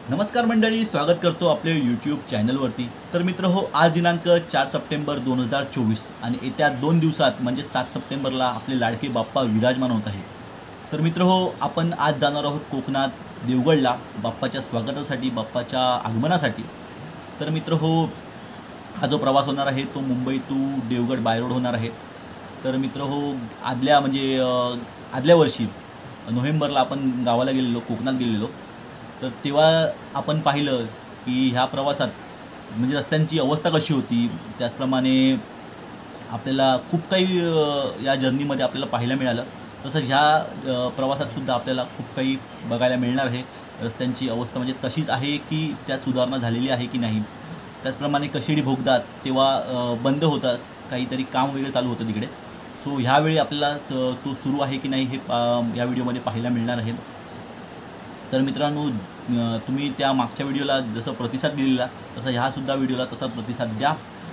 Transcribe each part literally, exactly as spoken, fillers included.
नमस्कार मंडळी, स्वागत करतो आपल्या यूट्यूब चॅनलवरती। तर मित्र हो, आज दिनांक चार सप्टेंबर दोन हजार चोवीस आणि येत्या दोन दिवसात म्हणजे सात सप्टेंबरला आपले लाडके बाप्पा विराजमान होत आहे। तर मित्र हो, आपण आज जाणार आहोत कोकणात देवगडला बाप्पाच्या स्वागतासाठी, बाप्पाच्या आगमनासाठी। तर मित्र हो, हा जो प्रवास होणार आहे तो Mumbai to Devgad by road होणार आहे। तर मित्र हो, आदल्या म्हणजे आदल्या वर्षी नोव्हेंबरला आपण गावाला गेलेलो, कोकणात गेलेलो। तर तेव्हा आपण पाहिलं की ह्या प्रवासात म्हणजे रस्त्यांची अवस्था कशी होती, त्याचप्रमाणे आपल्याला खूप काही या जर्नीमध्ये आपल्याला पाहायला मिळालं। तसंच ह्या प्रवासातसुद्धा आपल्याला खूप काही बघायला मिळणार आहे। रस्त्यांची अवस्था म्हणजे तशीच आहे की त्यात सुधारणा झालेली आहे की नाही, त्याचप्रमाणे कशेडी बोगदा तेव्हा बंद होता, काहीतरी काम वगैरे चालू होतं तिकडे। सो ह्यावेळी आपल्याला तो सुरू आहे की नाही हे या व्हिडिओमध्ये पाहायला मिळणार आहे। तर मित्रांनो, तुम्ही त्या मागच्या व्हिडिओला जसं प्रतिसाद दिलेला तसा ह्यासुद्धा व्हिडिओला तसा प्रतिसाद द्या।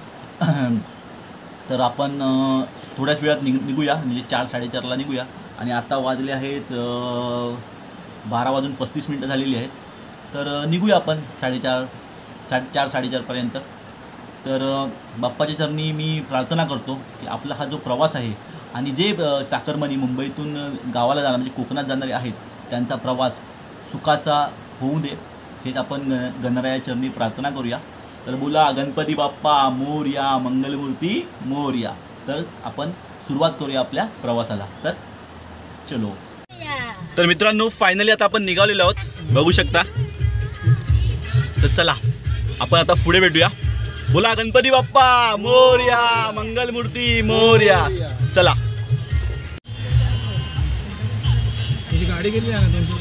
तर आपण थोड्याच वेळात निघ निघूया म्हणजे चार साडेचारला निघूया आणि आता वाजले आहेत बारा वाजून पस्तीस मिनटं झालेली आहेत। तर निघूया आपण साडेचार साडे चार साडेचारपर्यंत। तर बाप्पाच्या चरणी मी प्रार्थना करतो की आपला हा जो प्रवास आहे आणि जे चाकरमानी मुंबईतून गावाला जाणार म्हणजे कोकणात जाणारे आहेत त्यांचा प्रवास सुखाचा होऊ दे, हेच आपण गणराया चरणी प्रार्थना करूया। तर बोला गणपती बाप्पा मोरया, मंगलमूर्ती मोरया। तर आपण सुरुवात करूया आपल्या प्रवासाला। तर चलो। तर मित्रांनो, फायनली आता आपण निघालेलो आहोत, बघू शकता। तर चला आपण आता पुढे भेटूया। बोला गणपती बाप्पा मोरया, मंगलमूर्ती मोरया। चला। गाडी गेली आहे ना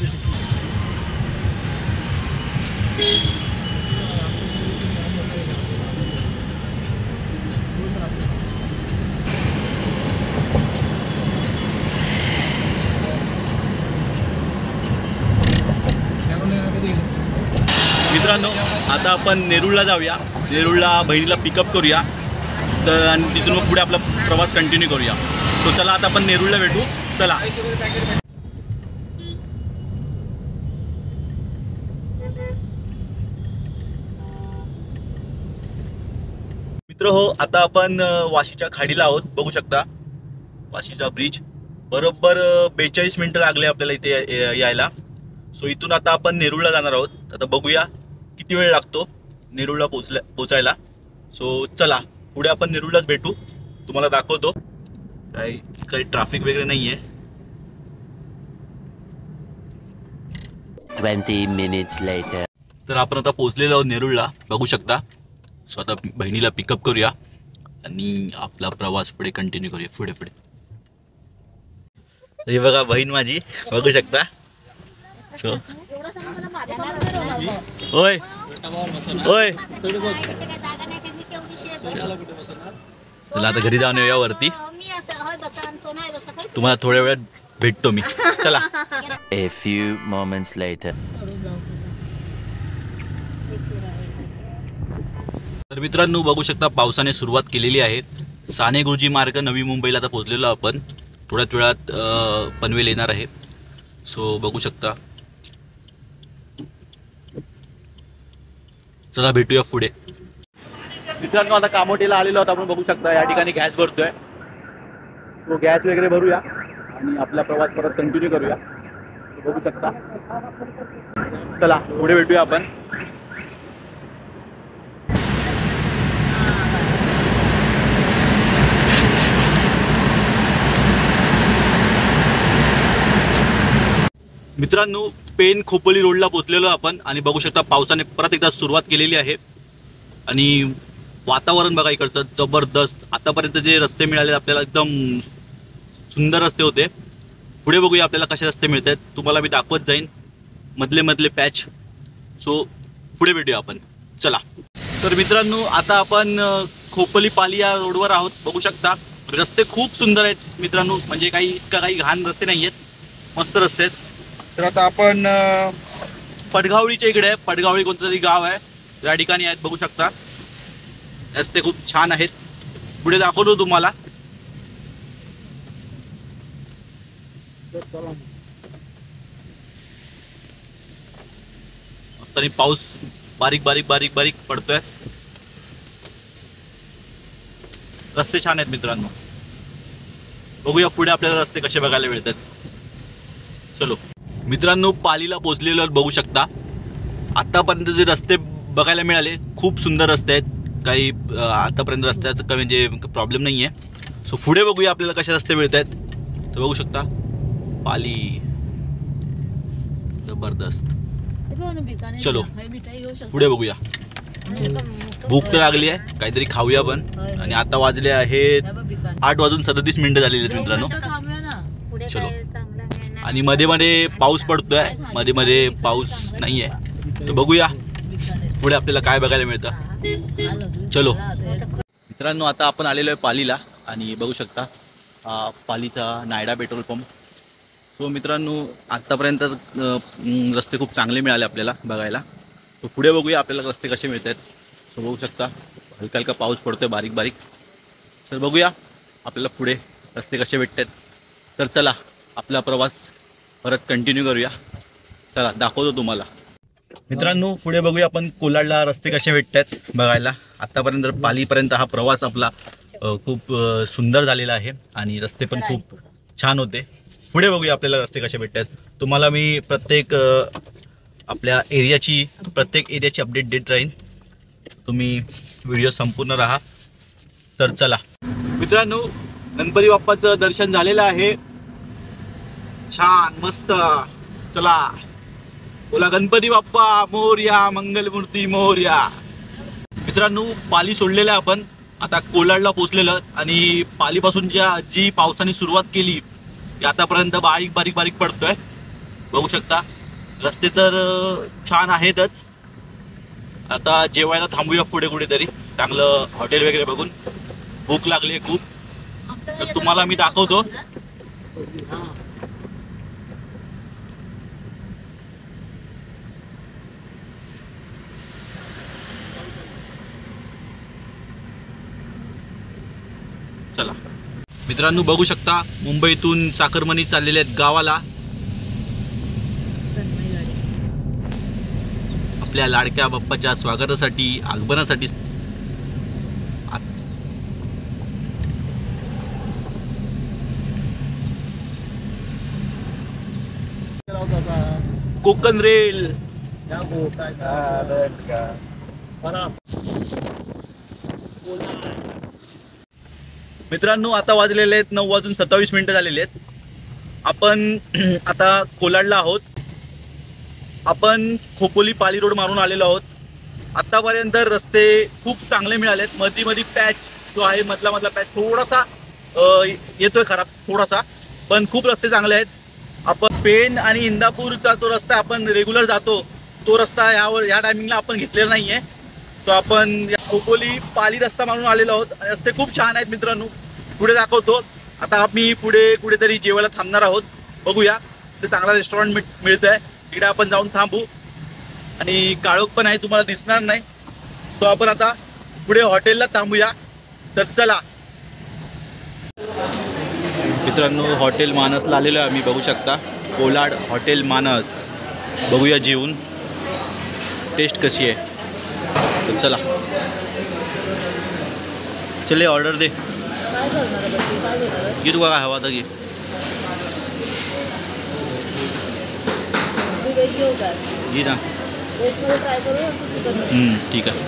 मित्रांनो, आता आपण नेरूळला जाऊया, नेरूळला बहिणीला पिकअप करूया। तर आणि तिथून मग पुढे आपला प्रवास कंटिन्यू करूया। तो चला आता आपण नेरूळला भेटू, चला। मित्र हो, आता आपण वाशीच्या खाडीला आहोत, बघू शकता वाशीचा ब्रिज। बरोबर बेचाळीस मिनिटं लागले आपल्याला इथे यायला। सो इथून आता आपण नेरूळला जाणार आहोत। आता बघूया किती वेळ लागतो नेरूळला पोहोचल्या पोचायला। सो चला पुढे आपण नेरूळलाच भेटू, तुम्हाला दाखवतो। काही काही ट्रॅफिक वगैरे नाही आहे। Twenty minutes later. तर आपण आता पोहोचलेलो आहोत नेरूळला, बघू शकता। सो आता बहिणीला पिकअप करूया आणि आपला प्रवास पुढे कंटिन्यू करूया, पुढे पुढे। हे बघा बहीण माझी, बघू शकता। सो ओय ओय, चला आता घरी जाऊन येऊया वरती, तुम्हाला थोड्या वेळात भेटतो मी। चला। A few moments later. तर मित्रांनो, बघू शकता पावसाने सुरुवात केलेली आहे। साने गुरुजी मार्ग नवी मुंबईला आता पोहोचलेलो आपण, थोड्याच वेळात पनवेल येणार आहे। सो बघू शकता, चला भेटूया पुढे। मित्रांनो, आता कामोठीला आलेलो आहोत आपण, बघू शकता या ठिकाणी गॅस भरतोय। तो गॅस वगैरे भरूया आणि आपला प्रवास परत कंटिन्यू करूया, बघू शकता। चला पुढे भेटूया आपण। मित्रांनो, पेन खोपोली रोडला पोहोचलेलो आपण आणि बघू शकता पावसाने परत एकदा सुरुवात केलेली आहे आणि वातावरण बघा इकडचं जबरदस्त। आतापर्यंत जे रस्ते मिळाले आपल्याला एकदम सुंदर रस्ते होते। पुढे बघूया आपल्याला कसे रस्ते मिळत आहेत, तुम्हाला मी दाखवत जाईन मधले मधले पॅच। सो पुढे भेटूया आपण, चला। तर मित्रांनो, आता आपण खोपोली पाली या रोडवर आहोत, बघू शकता। रस्ते खूप सुंदर आहेत मित्रांनो, म्हणजे काही इतका काही घाण रस्ते नाही आहेत, मस्त रस्ते आहेत। तर आता आपण पडगावळीच्या इकडे आहे, पडगावळी कोणतं तरी गाव आहे, या ठिकाणी आहेत, बघू शकता। रस्ते खूप छान आहेत, पुढे दाखवतो तुम्हाला। आणि पाऊस बारीक बारीक बारीक बारीक पडतोय. रस्ते छान आहेत मित्रांनो. बघूया पुढे आपल्याला रस्ते कसे बघायला मिळतात. चलो मित्रांनो, पालीला पोहोचलेलो बघू शकता. आतापर्यंत जे रस्ते बघायला मिळाले खूप सुंदर रस्ते आहेत. काही आतापर्यंत रस्त्याचं काही म्हणजे प्रॉब्लेम नाही आहे. सो पुढे बघूया आपल्याला कसे रस्ते मिळत आहेत. तर बघू शकता पाली जबरदस्त. चलो पुढे बघूया. भूक तर लागली आहे, काहीतरी खाऊया पण. आणि आता वाजले आहेत आठ वाजून सदतीस मिनिटं झालेली आहेत मित्रांनो. चलो. आणि मध्ये मध्ये पाऊस पडतोय, मध्ये मध्ये पाऊस नाही आहे. तर बघूया पुढे आपल्याला काय बघायला मिळतं. चलो मित्रांनो, आता आपण आलेलो आहे पालीला आणि बघू शकता पालीचा नायडा पेट्रोल पंप. सो मित्रांनो, आत्तापर्यंत रस्ते खूप चांगले मिळाले आपल्याला बघायला. तो पुढे बघूया आपल्याला रस्ते कसे मिळत आहेत. सो बघू शकता हलका हलका पाऊस पडतोय बारीक बारीक. तर बघूया आपल्याला पुढे रस्ते कसे भेटतात. तर चला आपला प्रवास परत कंटिन्यू करूया. चला दाखवतो तुम्हाला. मित्रांनो, पुढे बघूया आपण कोलाडला रस्ते कसे भेटतात बघायला. आत्तापर्यंत पालीपर्यंत हा प्रवास आपला खूप सुंदर झालेला आहे आणि रस्ते पण खूप छान होते. पुढे बघूया आपल्याला रस्ते कसे भेटतात. तुम्हाला मी प्रत्येक आपल्या एरियाची प्रत्येक एरियाची अपडेट देत राहीन. तुम्ही व्हिडिओ संपूर्ण राहा. तर चला मित्रांनो, गणपती बाप्पाचं दर्शन झालेलं आहे. छान मस्त. चला बोला गणपती बाप्पा मोरया, मंगलमूर्ती मोरया. मित्रांनो, पाली सोडलेलं आहे आपण. आता कोलाडला पोचलेलं आणि पालीपासून ज्या जी पावसाने सुरुवात केली ती आतापर्यंत बारीक बारीक बारीक पडतोय. बघू शकता रस्ते तर छान आहेतच. आता जेवायला थांबूया पुढे कुठेतरी चांगलं हॉटेल वगैरे बघून. भूक लागली खूप. तर तुम्हाला मी दाखवतो. चला मित्रांनो, बघू शकता मुंबईतून चाकरमानी चाललेले आहेत गावाला. आपल्या लाडक्या बाप्पाच्या स्वागतासाठी, आगमनासाठी. कोकण रेल. मित्रांनो, आता वाजलेले आहेत नऊ वाजून सत्तावीस मिनिटं झालेले आहेत. आपण आता कोलाडला आहोत. आपण खोपोली पाली रोड मारून आलेलो आहोत. आत्तापर्यंत रस्ते खूप चांगले मिळालेत. मध्ये मध्ये पॅच जो आहे मधला मधला पॅच थोडासा येतोय खराब थोडासा, पण खूप रस्ते चांगले आहेत. आपण पेण आणि इंदापूरचा तो रस्ता आपण रेग्युलर जातो तो रस्ता यावर या टायमिंगला आपण घेतलेला नाही आहे. सो आपण खोपोली पाली रस्ता मारून आलेलो आहोत. रस्ते खूप छान आहेत मित्रांनो. पुढे दाखवतो. आता आम्ही पुढे कुठेतरी जेवायला थांबणार आहोत. बघूया ते चांगला रेस्टॉरंट मिळ मिळत आहे तिकडे आपण जाऊन थांबू. आणि काळोख पण आहे, तुम्हाला दिसणार नाही. सो आपण आता पुढे हॉटेलला थांबूया. तर चला मित्रांनो, हॉटेल मानसला आलेलो आहे आम्ही. बघू शकता कोलाड हॉटेल मानस. बघूया जेवून टेस्ट कशी आहे. तर चला चले ऑर्डर दे. घे तुला काय हवा तर घे. घे ना. ठीक आहे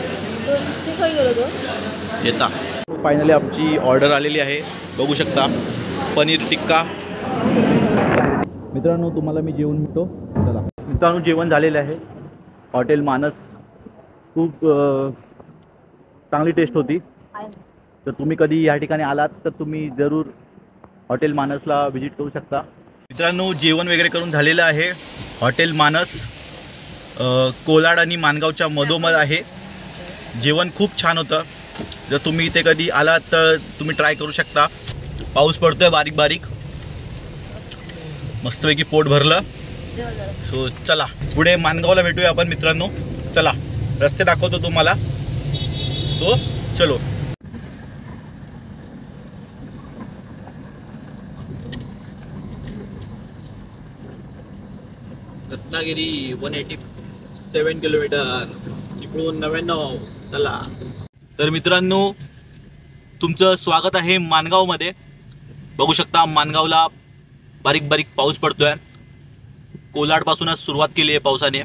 येता. फायनली आमची ऑर्डर आलेली आहे. बघू शकता पनीर टिक्का. मित्रांनो, तुम्हाला मी जेवण मिळतो. चला मित्रांनो, जेवण झालेलं आहे हॉटेल मानस. खूप चांगली टेस्ट होती. तर तुम्ही कधी या ठिकाणी आलात तर तुम्ही जरूर हॉटेल मानसला व्हिजिट करू शकता. मित्रांनो, जेवण वगैरे करून झालेलं आहे. हॉटेल मानस कोलाड आणि मानगावच्या मधोमध आहे. जेवण खूप छान होतं. जर तुम्ही इथे कधी आलात तर तुम्ही ट्राय करू शकता. पाऊस पडतोय बारीक बारीक. मस्तपैकी पोट भरलं. सो चला पुढे मानगावला भेटूया आपण मित्रांनो. चला रस्ते दाखवतो तुम्हाला. तो चलो. Ratnagiri one eighty seven kilometre Chiplun नव्याण्णव. चला तर मित्रांनो, तुमचं स्वागत आहे माणगावमध्ये. बघू शकता माणगावला बारीक बारीक पाऊस पडतोय. कोलाडपासूनच सुरुवात केली आहे पावसाने,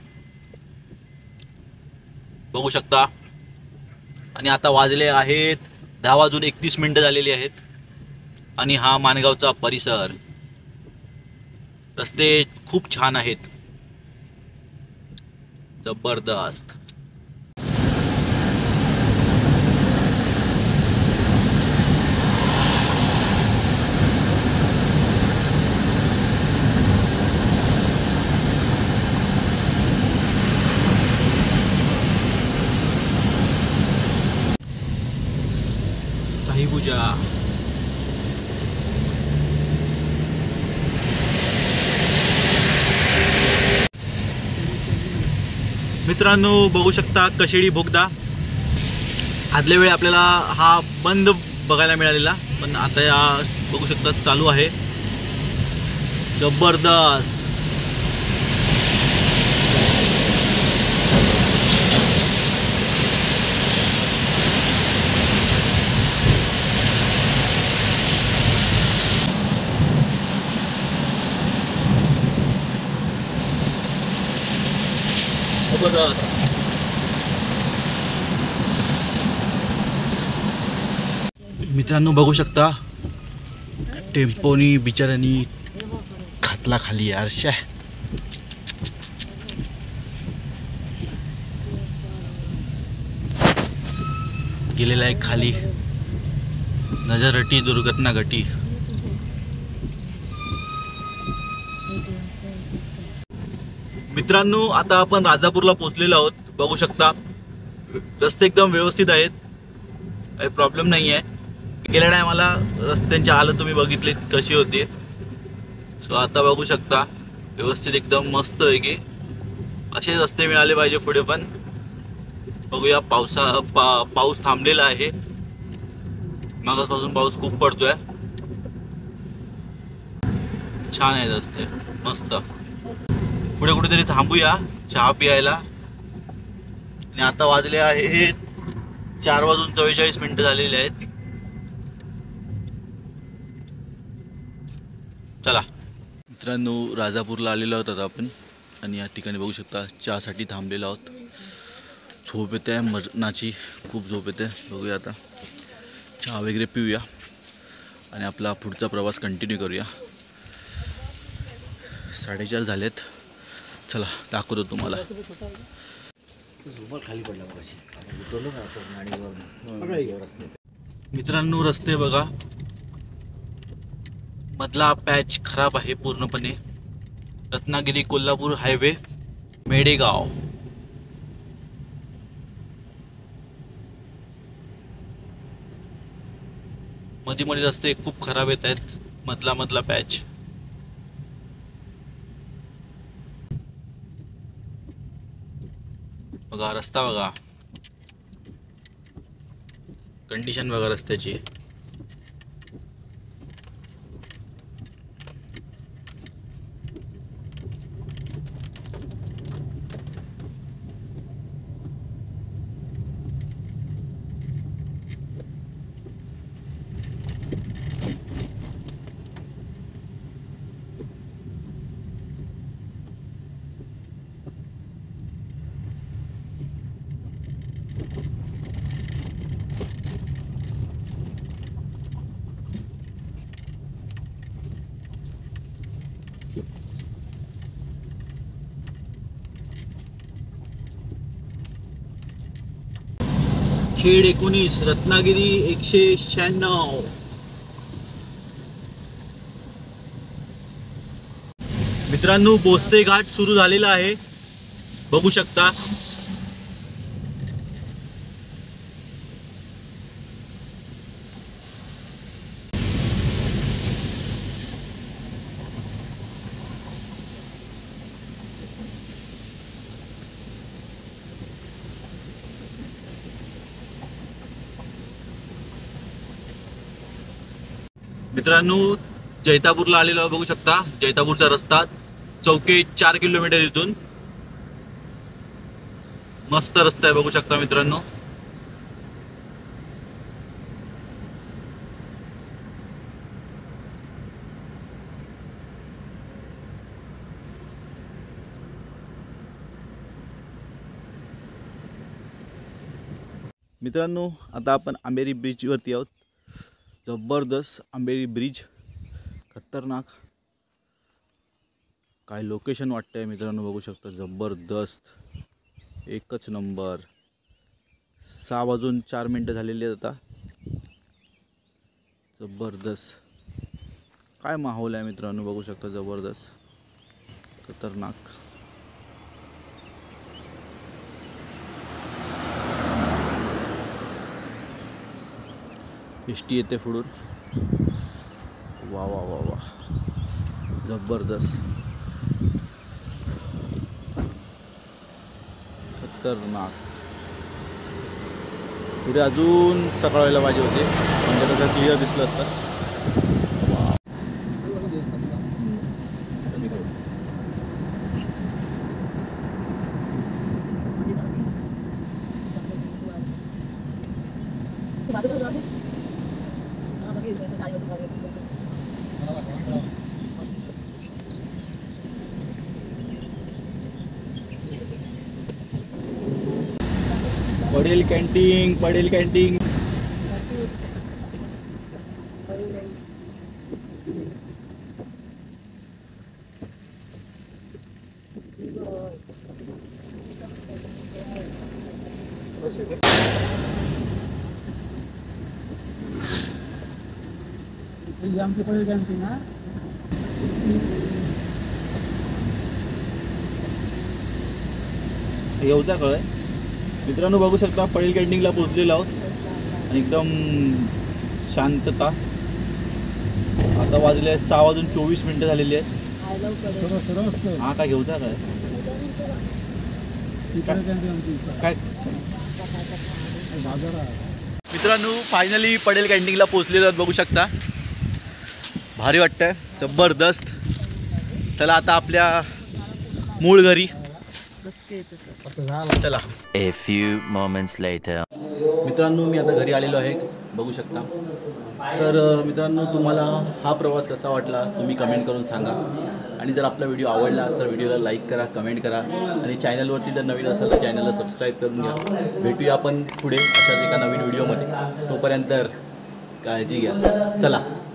बघू शकता. आणि आता वाजले आहेत दहा वाजून एकतीस मिनिटं झालेली आहेत. आणि हा माणगावचा परिसर, रस्ते खूप छान आहेत, जबरदस्त. साईपूजा. मित्रांनो बघू शकता कशेडी बोगदा. आदल्या वेळी आपल्याला हा बंद बघायला मिळालेला, पण आता या बघू शकता चालू आहे. जबरदस्त. मित्रांनो बघू शकता टेम्पोनी बिचाऱ्यांनी घातला खाली आरशा. गेलेला आहे खाली. नजर अटी दुर्घटना घटी. मित्रांनो आता आपण राजापूरला पोहोचलेलो आहोत. बघू शकता रस्ते एकदम व्यवस्थित आहेत, काही प्रॉब्लेम नाही आहे. गेल्या टायमाला रस्त्यांची हालत तुम्ही बघितली कशी होती. सो आता बघू शकता व्यवस्थित एकदम मस्त आहे की असे रस्ते मिळाले पाहिजे पुढे पण. बघूया पावसा पा पाऊस थांबलेला आहे. मागासपासून पाऊस खूप पडतोय. छान आहे रस्ते, मस्त. पुढे कुठेतरी थांबूया चहा प्यायला. आणि आता वाजले आहेत चार वाजून चव्वेचाळीस मिनिटं झालेले आहेत. चला मित्रांनो, राजापूरला आलेलो आहोत आता आपण. आणि या ठिकाणी बघू शकता चहासाठी थांबलेलो आहोत. झोप येते आहे मरणाची, खूप झोप येते. बघूया आता चहा वगैरे पिऊया आणि आपला पुढचा प्रवास कंटिन्यू करूया. साडेचार झालेत. चला दाखवतो तुम्हाला. मित्रांनो रस्ते बघा, मधला पॅच खराब आहे पूर्णपणे. रत्नागिरी कोल्हापूर हायवे मेडेगाव. मध्ये मध्ये रस्ते खूप खराब येत आहेत, मधला मधला पॅच. बघा रस्ता, बघा कंडिशन बघा रस्त्याची. खेड एकोणीस, रत्नागिरी एकशे शहाण्णव. मित्रांनो बोस्ते घाट सुरू झालेला आहे, बघू शकता. मित्रांनो जैतापूरला आलेलो बघू शकता. जैतापूरचा रस्ता चौके चार किलोमीटर इथून. मस्त रस्ता आहे बघू शकता मित्रांनो. मित्रांनो आता आपण अंबेरी ब्रिजवरती आहोत. जबरदस्त अंबेरी ब्रिज, खतरनाक काय लोकेशन वाटतंय मित्रांनो. बघू शकता जबरदस्त, एकच नंबर. सहा वाजून चार मिनटं झालेली आहेत आता. जबरदस्त काय माहोल आहे मित्रांनो. बघू शकता जबरदस्त, खतरनाक. एस टी येते पुढून. वा वा वा वा जबरदस्त, खतरनाक. पुढे अजून सकाळ व्हायला पाहिजे होते म्हणजे कसं क्लिअर दिसलं असतं. पडेल कॅन्टीन, पडेल कॅन्टीन. आमची पडेल कॅन्टीन ना. येऊचा कळ आहे मित्रांनो. बघू शकता पडेल कॅन्टीनला पोहोचलेलो आहोत आणि एकदम शांतता. आता वाजले सहा वाजून चोवीस मिनटं झालेली आहेत. हा काय घेऊचा काय काय मित्रांनो फायनली पडेल कॅन्टीनला पोहोचलेलो आहोत. बघू शकता भारी वाटतंय, जबरदस्त. चला आता आपल्या मूळ घरी चला. A few moments later. मित्रांनो मी आता घरी आलेलो आहे बघू शकता. तर अ, मित्रांनो तुम्हाला हा प्रवास कसा वाटला तुम्ही कमेंट करून सांगा. आणि जर आपला व्हिडिओ आवडला तर व्हिडिओला लाईक करा, कमेंट करा. आणि चॅनलवरती जर नवीन असेल तर चॅनलला सबस्क्राईब करून घ्या. भेटूया आपण पुढे अशाच एका नवीन व्हिडिओमध्ये. तोपर्यंत काळजी घ्या. चला.